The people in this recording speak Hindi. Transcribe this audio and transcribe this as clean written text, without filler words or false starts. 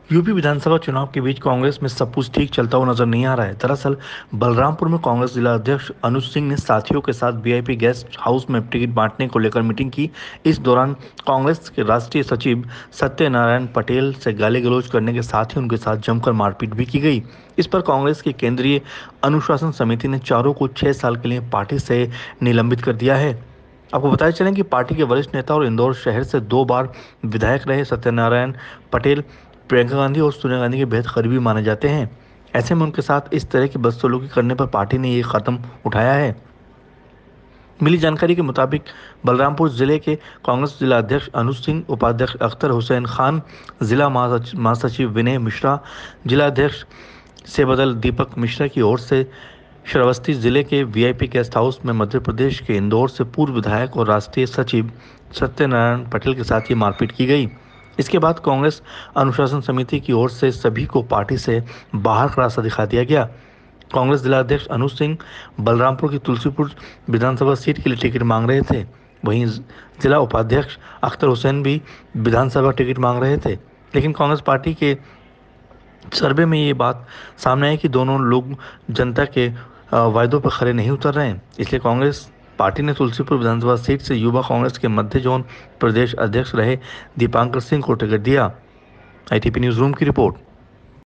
यूपी विधानसभा चुनाव के बीच कांग्रेस में सब कुछ ठीक चलता हुआ नजर नहीं आ रहा है। दरअसल बलरामपुर में कांग्रेस जिला अध्यक्ष अनुज सिंह ने साथियों के साथ वीआईपी गेस्ट हाउस में टिकट बांटने को लेकर मीटिंग की। इस दौरान कांग्रेस के राष्ट्रीय सचिव सत्यनारायण पटेल से गाली गलौज करने के साथ ही उनके साथ जमकर मारपीट भी की गई। इस पर कांग्रेस की केंद्रीय अनुशासन समिति ने चारों को 6 साल के लिए पार्टी से निलंबित कर दिया है। आपको बताया चलें कि पार्टी के वरिष्ठ नेता और इंदौर शहर से 2 बार विधायक रहे सत्यनारायण पटेल प्रियंका गांधी और सोनिया गांधी के बेहद करीबी माने जाते हैं। ऐसे में उनके साथ इस तरह की बदसलूकी करने पर पार्टी ने ये कदम उठाया है। मिली जानकारी के मुताबिक बलरामपुर जिले के कांग्रेस जिला अध्यक्ष अनुज सिंह, उपाध्यक्ष अख्तर हुसैन खान, जिला महासचिव विनय मिश्रा, जिला अध्यक्ष से बदल दीपक मिश्रा की ओर से श्रावस्ती जिले के वीआईपी गेस्ट हाउस में मध्य प्रदेश के इंदौर से पूर्व विधायक और राष्ट्रीय सचिव सत्यनारायण पटेल के साथ ये मारपीट की गई। इसके बाद कांग्रेस अनुशासन समिति की ओर से सभी को पार्टी से बाहर का रास्ता दिखा दिया गया। कांग्रेस जिला अध्यक्ष अनुज सिंह बलरामपुर की तुलसीपुर विधानसभा सीट के लिए टिकट मांग रहे थे। वहीं जिला उपाध्यक्ष अख्तर हुसैन भी विधानसभा टिकट मांग रहे थे, लेकिन कांग्रेस पार्टी के सर्वे में ये बात सामने आई कि दोनों लोग जनता के वायदों पर खरे नहीं उतर रहे हैं। इसलिए कांग्रेस पार्टी ने तुलसीपुर विधानसभा सीट से युवा कांग्रेस के मध्य जोन प्रदेश अध्यक्ष रहे दीपांकर सिंह को टिकट दिया। आईटीपी न्यूज रूम की रिपोर्ट।